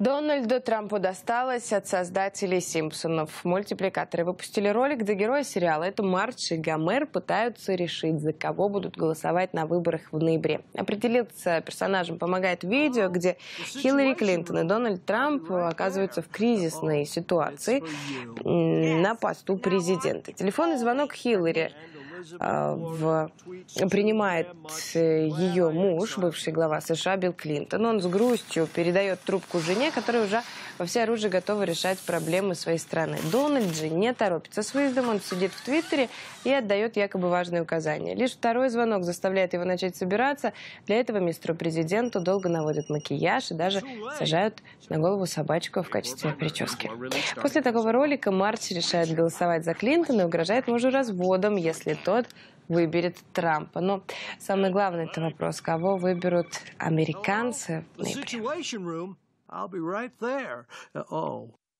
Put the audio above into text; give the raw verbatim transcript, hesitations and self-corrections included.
Дональду Трампу досталось от создателей «Симпсонов». Мультипликаторы выпустили ролик, где герои сериала, это Мардж и Гомер, пытаются решить, за кого будут голосовать на выборах в ноябре. Определиться персонажам помогает видео, где Хиллари Клинтон и Дональд Трамп оказываются в кризисной ситуации на посту президента. Телефонный звонок Хиллари в... принимает ее муж, бывший глава США Билл Клинтон. Он с грустью передает трубку жене, которая уже во всеоружии готова решать проблемы своей страны. Дональд же не торопится с выездом, он сидит в Твиттере и отдает якобы важные указания. Лишь второй звонок заставляет его начать собираться. Для этого мистеру президенту долго наводят макияж и даже сажают на голову собачку в качестве прически. После такого ролика Мардж решает голосовать за Клинтона и угрожает мужу разводом, если тот выберет Трампа. Но самый главный это вопрос, кого выберут американцы в ноябре.